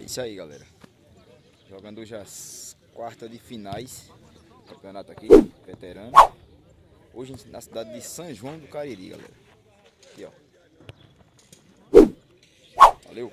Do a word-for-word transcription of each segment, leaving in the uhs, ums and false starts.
Isso aí, galera. Jogando hoje as quartas de finais do campeonato aqui, veterano. Hoje na cidade de São João do Cariri, galera. Aqui, ó. Valeu.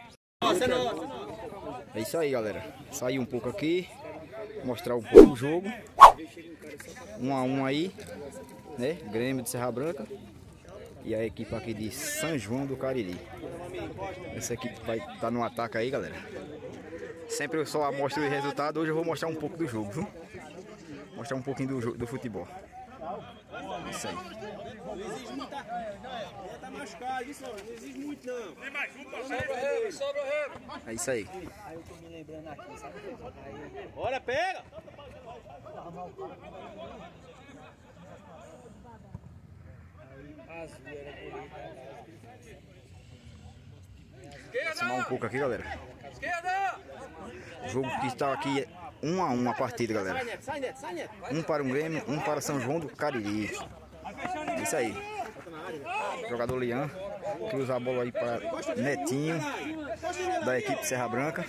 É isso aí, galera. Sair um pouco aqui, mostrar um pouco o jogo. Um a um aí, né? Grêmio de Serra Branca e a equipe aqui de São João do Cariri. Essa equipe vai estar no ataque aí, galera. Sempre eu só mostro o resultado. Hoje eu vou mostrar um pouco do jogo, viu? Mostrar um pouquinho do, do futebol. Isso aí. Não exige muita. Tá machucado, isso não exige muito não. Tem mais um, parceiro. Sobra o remo. É isso aí. Aí eu tô me lembrando aqui, sabe? Bora, pega! Aproximar um pouco aqui, galera. Esquerda! O jogo que está aqui é um a um a partida, galera. Sai, Neto, sai, Neto, sai, Neto. Um para o Grêmio, um para São João do Cariri. Isso aí. Jogador Lian cruza a bola aí para Netinho, da equipe Serra Branca.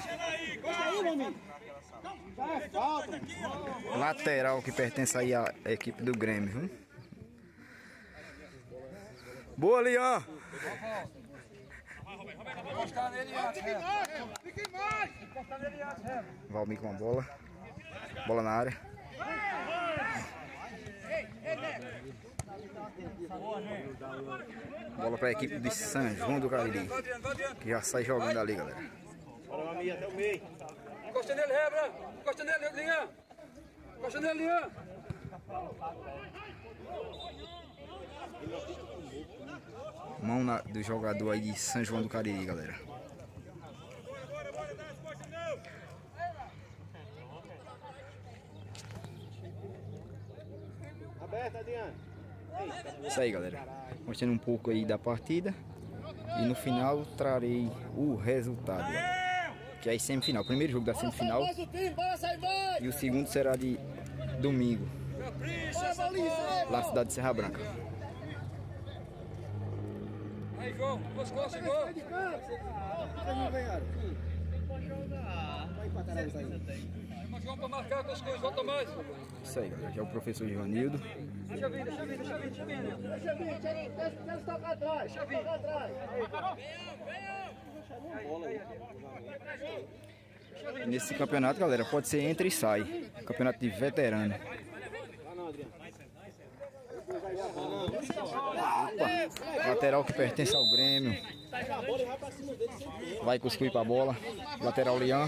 Lateral que pertence aí à equipe do Grêmio, viu? Boa, Lian! Valmir com a bola. Bola na área. Bola para a equipe de São João do Cariri, que já sai jogando ali, galera. Bora, Mami, até o meio. Encosta nele, Rebra! Encosta nele, Lian! Encosta nele, Lian! Mão na, do jogador aí de São João do Cariri, galera. Aberta, Adriano. Isso aí, galera. Mostrando um pouco aí da partida. E no final trarei o resultado, galera. Que é a semifinal. Primeiro jogo da semifinal. E o segundo será de domingo, lá na cidade de Serra Branca. Aí, João, duas costas, João. Mas João para marcar com as coisas, volta mais. Isso aí, galera. Já é o professor Ivanildo. Deixa vir, deixa vir, deixa vir, deixa vir. Deixa vir, deixa deixa tocar atrás. Deixa vir. Atrás. Nesse campeonato, galera, pode ser entra e sai. Campeonato de veterano. Opa, lateral que pertence ao Grêmio. Vai cuspir para a bola. Lateral Lian.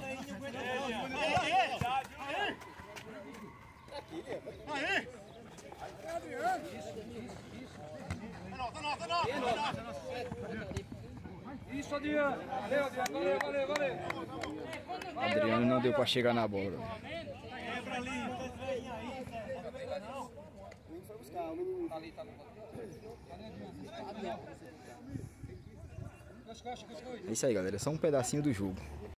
Isso, Adriano. Valeu, Adriano. Valeu, valeu, valeu. Adriano não deu para chegar na bola. É isso aí, galera. Só um pedacinho do jogo.